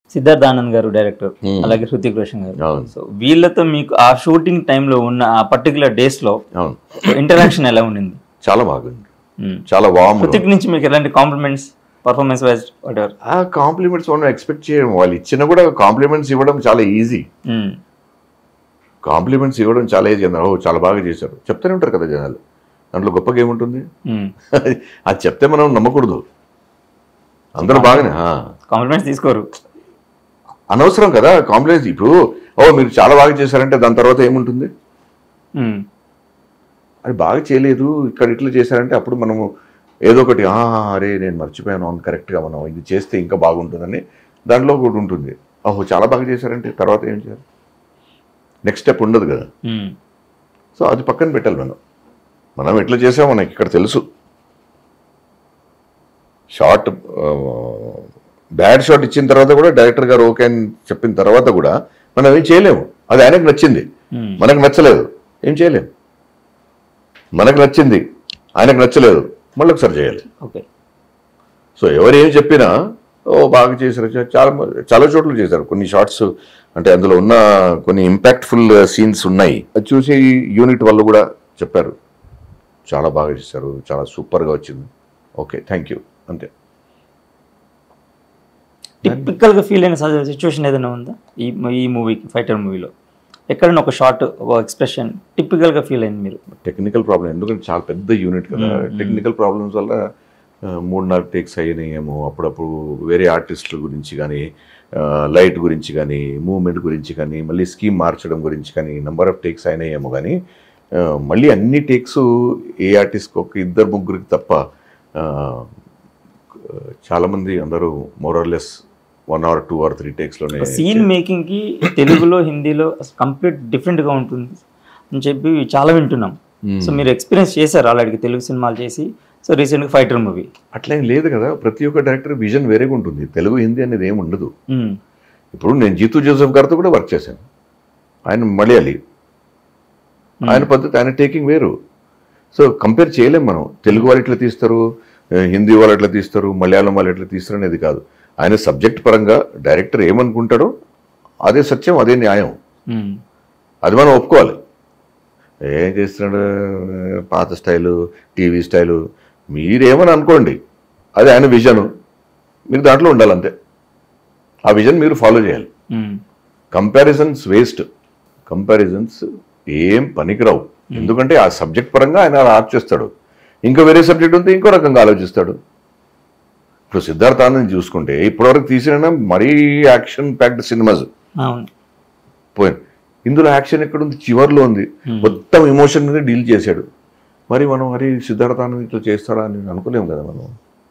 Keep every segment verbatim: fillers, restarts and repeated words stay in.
సిద్ధార్థ్ ఆనంద్ గారు డైరెక్టర్, అలాగే హృతిక్ రోషన్ గారు. సో వీళ్ళతో మీకు ఆ షూటింగ్ టైంలో ఉన్న ఆ పర్టికులర్ డేస్ లో ఇంటరాక్షన్ ఎలా ఉండింది? చాలా బాగుంది, చాలా వామ్. హృతిక్ నుంచి మీకు ఎలాంటి కాంప్లిమెంట్స్, పర్ఫార్మెన్స్ వైజ్ వాటెవర్? ఆ కాంప్లిమెంట్స్ మనం ఎక్స్పెక్ట్ చేయడం, వాళ్ళు ఇచ్చినా కూడా కాంప్లిమెంట్స్ ఇవ్వడం చాలా ఈజీ. కాంప్లిమెంట్స్ ఇవ్వడం చాలా ఈజీ. ఓ చాలా బాగా చేశారు చెప్తూనే ఉంటారు కదా జనాలు, దాంట్లో గొప్పగా ఏముంటుంది? అది చెప్తే మనం నమ్మకూడదు. అందరూ బాగానే కాంప్లిమెంట్స్ తీసుకోరు, అనవసరం కదా కాంప్లిమెంట్స్. ఇప్పుడు ఓ మీరు చాలా బాగా చేశారంటే దాని తర్వాత ఏముంటుంది? అది బాగా చేయలేదు, ఇక్కడ ఇట్లా చేశారంటే అప్పుడు మనము ఏదో ఒకటి అరే నేను మర్చిపోయాను, అవును కరెక్ట్గా మనం ఇది చేస్తే ఇంకా బాగుంటుందని దాంట్లో ఒకటి ఉంటుంది. ఓహో చాలా బాగా చేశారంటే తర్వాత ఏం చేయాలి? నెక్స్ట్ స్టెప్ ఉండదు కదా. సో అది పక్కన పెట్టాలి. మనం మనం ఎట్లా చేసామో మనకి ఇక్కడ తెలుసు. షార్ట్ బ్యాడ్ షాట్ ఇచ్చిన తర్వాత కూడా డైరెక్టర్ గారు ఓకే అని చెప్పిన తర్వాత కూడా మనం ఏం చేయలేము. అది ఆయనకు నచ్చింది, మనకు నచ్చలేదు, ఏం చేయలేము. మనకు నచ్చింది, ఆయనకు నచ్చలేదు, మళ్ళీ ఒకసారి చేయాలి. ఓకే. సో ఎవరు ఏం చెప్పినా ఓ బాగా చేశారు, చాలా చాలా చోట్ల చేశారు. కొన్ని షార్ట్స్ అంటే అందులో ఉన్న కొన్ని ఇంపాక్ట్ఫుల్ సీన్స్ ఉన్నాయి, అది చూసి యూనిట్ వాళ్ళు కూడా చెప్పారు చాలా బాగా చేశారు, చాలా సూపర్గా వచ్చింది, ఓకే థ్యాంక్ యూ, అంతే. టిపికల్గా ఫీల్ అయిన సిచ్యువేషన్ ఏదైనా ఉందా ఈ ఈ మూవీకి, ఫైటర్ మూవీలో ఎక్కడైనా ఒక షార్ట్, ఒక ఎక్స్ప్రెషన్ టిపికల్గా ఫీల్ అయింది మీరు? టెక్నికల్ ప్రాబ్లం, ఎందుకంటే చాలా పెద్ద యూనిట్ కదా, టెక్నికల్ ప్రాబ్లమ్స్ వల్ల మూడు నాలుగు టేక్స్ అయినాయేమో. అప్పుడప్పుడు వేరే ఆర్టిస్టుల గురించి కానీ, లైట్ గురించి కానీ, మూవ్మెంట్ గురించి కానీ, మళ్ళీ స్కీమ్ మార్చడం గురించి కానీ నెంబర్ ఆఫ్ టేక్స్ అయినాయేమో. కానీ మళ్ళీ అన్ని టేక్స్ ఏ ఆర్టిస్ట్కి ఒక ఇద్దరు ముగ్గురికి తప్ప చాలామంది అందరూ more or less one or two or three టేక్స్లోనే. సీన్ మేకింగ్కి తెలుగులో హిందీలో కంప్లీట్ డిఫరెంట్గా ఉంటుంది అని చెప్పి చాలా వింటున్నాం. సో మీరు ఎక్స్పీరియన్స్ చేశారు ఆల్రెడీ తెలుగు సినిమాలు చేసి, సో రీసెంట్గా ఫైటర్ మూవీ. అట్లేం లేదు కదా, ప్రతి ఒక్క డైరెక్టర్ విజన్ వేరేగా ఉంటుంది. తెలుగు హిందీ అనేది ఏమి ఉండదు. ఇప్పుడు నేను జీతూ జోసెఫ్ గారితో కూడా వర్క్ చేశాను, ఆయన మలయాళీ, ఆయన పద్ధతి, ఆయన టేకింగ్ వేరు. సో కంపేర్ చేయలేం మనం. తెలుగు వాళ్ళు ఎట్లా తీస్తారు, హిందీ వాళ్ళు ఎట్లా తీస్తారు, మలయాళం వాళ్ళు ఎట్లా తీస్తారు అనేది కాదు. ఆయన సబ్జెక్ట్ పరంగా డైరెక్టర్ ఏమనుకుంటాడో అదే సత్యం, అదే న్యాయం, అది మనం ఒప్పుకోవాలి. ఏం చేస్తున్నాడు పాత స్టైలు, టీవీ స్టైలు, మీరేమని అనుకోండి, అది ఆయన విజన్, మీరు దాంట్లో ఉండాలంతే. ఆ విజన్ మీరు ఫాలో చేయాలి. కంపారిజన్స్ వేస్ట్, కంపారిజన్స్ ఏం పనికిరావు. ఎందుకంటే ఆ సబ్జెక్ట్ పరంగా ఆయన ఆర్ట్ చేస్తాడు, ఇంకా వేరే సబ్జెక్ట్ ఉంటే ఇంకో రకంగా ఆలోచిస్తాడు. ఇప్పుడు సిద్ధార్థ్ ఆనంద్ చూసుకుంటే ఇప్పటివరకు తీసిన మరీ యాక్షన్ ప్యాక్డ్ సినిమాస్ పోయింది. ఇందులో యాక్షన్ ఎక్కడుంది? చివర్లో ఉంది. మొత్తం ఎమోషన్ మీద డీల్ చేశాడు. మరి మనం మరి సిద్ధార్థ్ ఆనంద్ ఇట్లా చేస్తాడా అని అనుకునేం కదా మనం.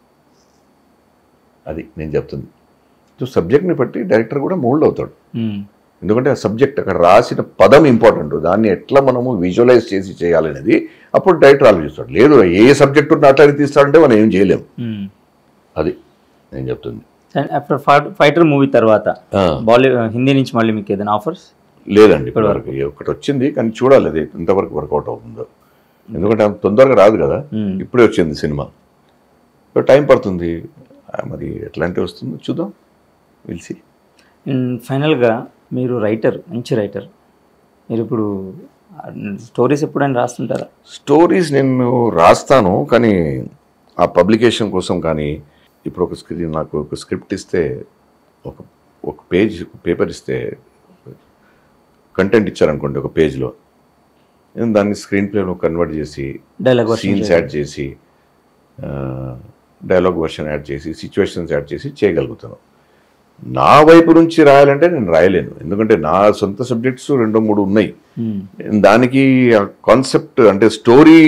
అది నేను చెప్తుంది. సో సబ్జెక్ట్ని బట్టి డైరెక్టర్ కూడా మోల్డ్ అవుతాడు. ఎందుకంటే ఆ సబ్జెక్ట్ అక్కడ రాసిన పదం ఇంపార్టెంట్, దాన్ని ఎట్లా మనము విజువలైజ్ చేసి చేయాలనేది అప్పుడు డైరెక్టర్ ఆలోచిస్తాడు. లేదు ఏ సబ్జెక్ట్ ఉంటే అట్లా తీస్తాడంటే మనం ఏం చేయలేము. అది నేను చెప్తుంది. ఆఫ్టర్ ఫైటర్ మూవీ తర్వాత బాలీవుడ్ హిందీ నుంచి మళ్ళీ మీకు ఏదైనా ఆఫర్స్? లేదండి, ఇప్పటివరకు ఒకటి వచ్చింది, కానీ చూడాలి అది ఎంతవరకు వర్కౌట్ అవుతుందో. ఎందుకంటే తొందరగా రాదు కదా, ఇప్పుడే వచ్చింది సినిమా, టైం పడుతుంది. మరి ఎట్లాంటి వస్తుందో చూద్దాం, పిలిచి. ఫైనల్గా మీరు రైటర్, మంచి రైటర్, మీరు ఇప్పుడు స్టోరీస్ ఎప్పుడైనా రాస్తుంటారా? స్టోరీస్ నేను రాస్తాను, కానీ ఆ పబ్లికేషన్ కోసం కానీ. ఇప్పుడు ఒక స్క్రిప్ట్, నాకు ఒక స్క్రిప్ట్ ఇస్తే, ఒక ఒక పేజ్ పేపర్ ఇస్తే, కంటెంట్ ఇచ్చారనుకోండి ఒక పేజ్లో, నేను దాన్ని స్క్రీన్ ప్లేలో కన్వర్ట్ చేసి, డైలాగ్ సీన్స్ యాడ్ చేసి, డైలాగ్ వర్షన్ యాడ్ చేసి, సిచ్యువేషన్స్ యాడ్ చేసి చేయగలుగుతాను. నా వైపు నుంచి రాయాలంటే నేను రాయలేను, ఎందుకంటే నా సొంత సబ్జెక్ట్స్ రెండు మూడు ఉన్నాయి. దానికి కాన్సెప్ట్ అంటే స్టోరీ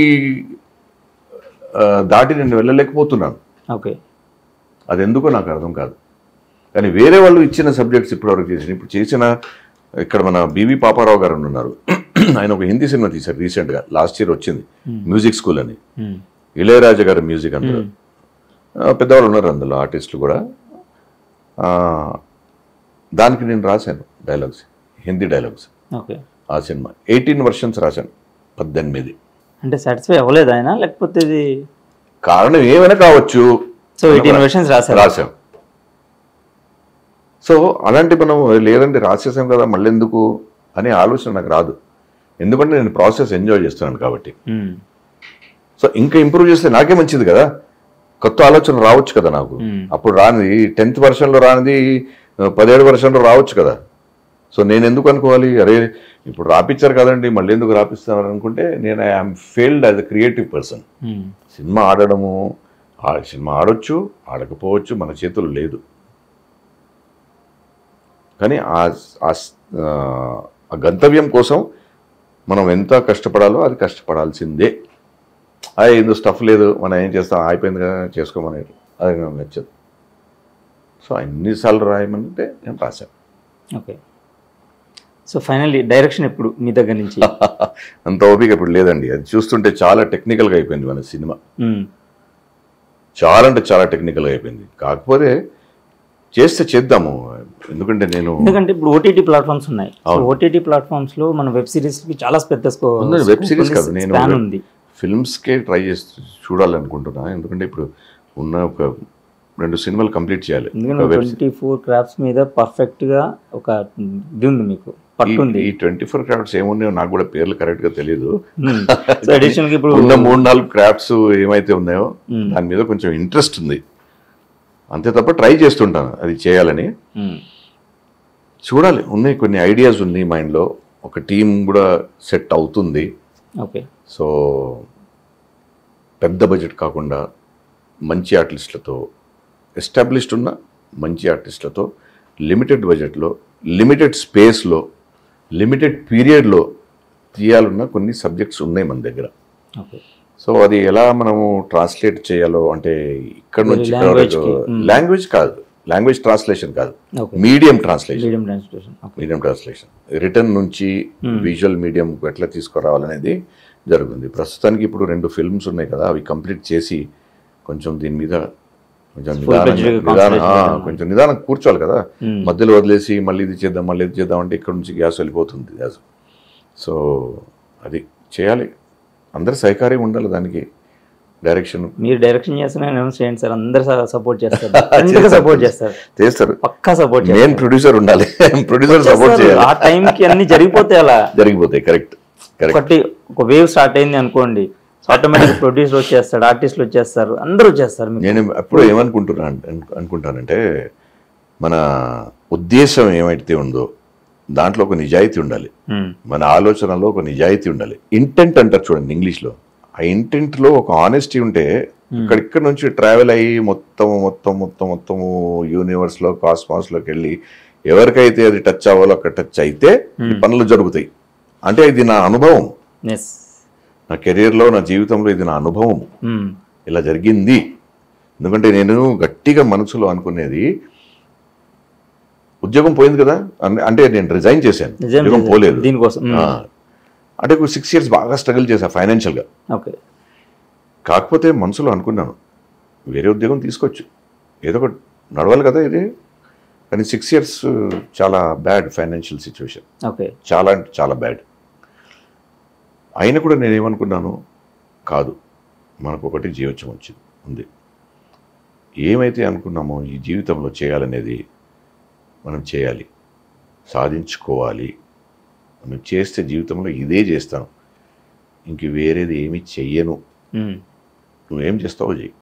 దాటి నేను వెళ్ళలేకపోతున్నాను. ఓకే, అది ఎందుకో నాకు అర్థం కాదు. కానీ వేరే వాళ్ళు ఇచ్చిన సబ్జెక్ట్స్ ఇప్పటివరకు చేసిన, ఇప్పుడు చేసిన ఇక్కడ మన బివి పాపారావు గారు ఉన్నారు, ఆయన ఒక హిందీ సినిమా తీశారు రీసెంట్గా, లాస్ట్ ఇయర్ వచ్చింది, మ్యూజిక్ స్కూల్ అని. ఇళయరాజా గారి మ్యూజిక్, అందులో పెద్దవాళ్ళు ఉన్నారు అందులో ఆర్టిస్టులు కూడా. దానికి నేను రాశాను డైలాగ్స్, హిందీ డైలాగ్స్. ఓకే, ఆ సినిమా ఎయిటీన్ వర్షన్స్ రాశాను, పద్దెనిమిది. అంటే సాటిస్ఫై అవ్వలేదు ఆయన, లేకపోతే ఇది కారణం ఏమైనా కావచ్చు. సో ఎయిటీన్ వర్షన్స్ రాశాను రాశాం సో అలాంటి మనం లేదంటే రాసేసాం కదా మళ్ళీ ఎందుకు అనే ఆలోచన నాకు రాదు, ఎందుకంటే నేను ప్రాసెస్ ఎంజాయ్ చేస్తున్నాను కాబట్టి. సో ఇంకా ఇంప్రూవ్ చేస్తే నాకే మంచిది కదా, కొత్త ఆలోచన రావచ్చు కదా నాకు. అప్పుడు రానిది టెన్త్ వర్షన్లో రానిది పదిహేడు వర్షన్లో రావచ్చు కదా. సో నేను ఎందుకు అనుకోవాలి అరే ఇప్పుడు రాపిచ్చారు కదండి మళ్ళీ ఎందుకు రాపిస్తున్నారు అనుకుంటే నేను I'm failed as a creative person. Cinema ఆడడము, సినిమా ఆడొచ్చు ఆడకపోవచ్చు మన చేతుల్లో లేదు, కానీ ఆ గంతవ్యం కోసం మనం ఎంత కష్టపడాలో అది కష్టపడాల్సిందే. అది ఏదో స్టఫ్ లేదు మనం ఏం చేస్తాం అయిపోయింది కదా చేసుకోమని అది నాకు నచ్చదు. సో ఎన్నిసార్లు రాయమంటే నేను రాశాను. ఓకే. సో ఫైనల్లీ డైరెక్షన్ ఎప్పుడు మీ దగ్గర నుంచి? అంత ఓపిక ఇప్పుడు లేదండి, అది చూస్తుంటే చాలా టెక్నికల్గా అయిపోయింది మన సినిమా, చాలా అంటే చాలా టెక్నికల్గా అయిపోయింది. కాకపోతే చేస్తే చేద్దాము, ఎందుకంటే నేను ఎందుకంటే ఇప్పుడు ఓటీటీ ప్లాట్ఫామ్స్ ఉన్నాయి, ఓటీటీ ప్లాట్ఫామ్స్ లో మన వెబ్ సిరీస్ కి చాలా పెద్ద వెబ్ సిరీస్ కాదు, నేను ఫిల్మ్స్కే ట్రై చేసి చూడాలనుకుంటున్నా. ఎందుకంటే ఇప్పుడు ఉన్న ఒక రెండు సినిమాలు కంప్లీట్ చేయాలి. ట్వంటీ ఫోర్ క్రాఫ్ట్స్ మీద పర్ఫెక్ట్ గా ఒక ఇది ఉంది మీకు పట్టుంది. ఈ ట్వంటీ ఫోర్ క్రాఫ్ట్స్ ఏమున్నాయో నాకు కూడా పేర్లు కరెక్ట్ గా తెలియదు. అడిషనల్ ఇప్పుడు ఉన్న మూడు నాలుగు క్రాఫ్ట్స్ ఏమైతే ఉన్నాయో దాని మీద కొంచెం ఇంట్రెస్ట్ ఉంది, అంతే తప్ప ట్రై చేస్తుంటాను అది చేయాలని. చూడాలి, ఉన్నాయి కొన్ని ఐడియాస్ ఉన్నాయి మైండ్లో, ఒక టీం కూడా సెట్ అవుతుంది. ఓకే. సో పెద్ద బడ్జెట్ కాకుండా మంచి ఆర్టిస్టులతో, ఎస్టాబ్లిష్డ్ ఉన్న మంచి ఆర్టిస్టులతో, లిమిటెడ్ బడ్జెట్లో, లిమిటెడ్ స్పేస్లో, లిమిటెడ్ పీరియడ్లో తీయాలన్న కొన్ని సబ్జెక్ట్స్ ఉన్నాయి మన దగ్గర. ఓకే. సో అది ఎలా మనము ట్రాన్స్లేట్ చేయాలో అంటే ఇక్కడ నుంచి లాంగ్వేజ్ కాదు, లాంగ్వేజ్ ట్రాన్స్లేషన్ కాదు, medium translation, medium translation return నుంచి విజువల్ మీడియం ఎట్లా తీసుకురావాలనేది జరుగుతుంది. ప్రస్తుతానికి ఇప్పుడు రెండు ఫిల్మ్స్ ఉన్నాయి కదా, అవి కంప్లీట్ చేసి కొంచెం దీని మీద కొంచెం నిదానం కొంచెం నిదానం కూర్చోవాలి కదా, మధ్యలో వదిలేసి మళ్ళీ ఇది చేద్దాం మళ్ళీ ఇది చేద్దాం అంటే ఇక్కడ నుంచి గ్యాస్ వెళ్ళిపోతుంది గ్యాస్. సో అది చేయాలి, అందరు సహకారం ఉండాలి దానికి. డైరెక్షన్ మీరు డైరెక్షన్ చేస్తున్నారు చేయండి సార్, అందరు సపోర్ట్ చేస్తారు, సపోర్ట్ చేస్తారు చేస్తారు పక్కా సపోర్ట్. మెయిన్ ప్రొడ్యూసర్ ఉండాలి, ప్రొడ్యూసర్ సపోర్ట్ చేయాలి. ఆ టైంకి అన్ని జరిగిపోతాయి, అలా జరిగిపోతాయి. కరెక్ట్ ఒకటి ఒక వేవ్ స్టార్ట్ అయింది అనుకోండి, ఆటోమేటిక్ ప్రొడ్యూసర్ వచ్చేస్తాడు, ఆర్టిస్టులు వచ్చేస్తారు, అందరూ వచ్చేస్తారు. నేను ఎప్పుడు ఏమనుకుంటున్నా అనుకుంటానంటే మన ఉద్దేశం ఏమైతే ఉందో దాంట్లో ఒక నిజాయితీ ఉండాలి, మన ఆలోచనలో ఒక నిజాయితీ ఉండాలి. ఇంటెంట్ అంటారు చూడండి ఇంగ్లీష్లో, ఆ ఇంటెంట్లో ఒక ఆనెస్టీ ఉంటే ఇక్కడిక్కడ నుంచి ట్రావెల్ అయ్యి మొత్తం మొత్తం మొత్తం మొత్తము యూనివర్స్లో కాస్మాస్లోకి వెళ్ళి ఎవరికైతే అది టచ్ అవ్వాలో అక్కడ టచ్ అయితే పనులు జరుగుతాయి. అంటే ఇది నా అనుభవం, నా కెరీర్లో నా జీవితంలో ఇది నా అనుభవం, ఇలా జరిగింది. ఎందుకంటే నేను గట్టిగా మనసులో అనుకునేది ఉద్యోగం పోయింది కదా, అంటే నేను రిజైన్ చేశాను, ఉద్యోగం పోలేదు దీనికోసం. అంటే ఒక సిక్స్ ఇయర్స్ బాగా స్ట్రగుల్ చేశాను ఫైనాన్షియల్గా. ఓకే. కాకపోతే మనసులో అనుకున్నాను వేరే ఉద్యోగం తీసుకోవచ్చు, ఏదో ఒకటి నడవాలి కదా ఇది. కానీ సిక్స్ ఇయర్స్ చాలా బ్యాడ్ ఫైనాన్షియల్ సిచ్యువేషన్, ఓకే, చాలా అంటే చాలా బ్యాడ్. అయినా కూడా నేనేమనుకున్నాను, కాదు మనకు ఒకటి జీవితం వచ్చింది ఉంది, ఏమైతే అనుకున్నామో ఈ జీవితంలో చేయాలనేది మనం చేయాలి, సాధించుకోవాలి. మనం చేస్తే జీవితంలో ఇదే చేస్తాను, ఇంక వేరేది ఏమి చెయ్యను. నువ్వేం చేస్తావో చెయ్యి.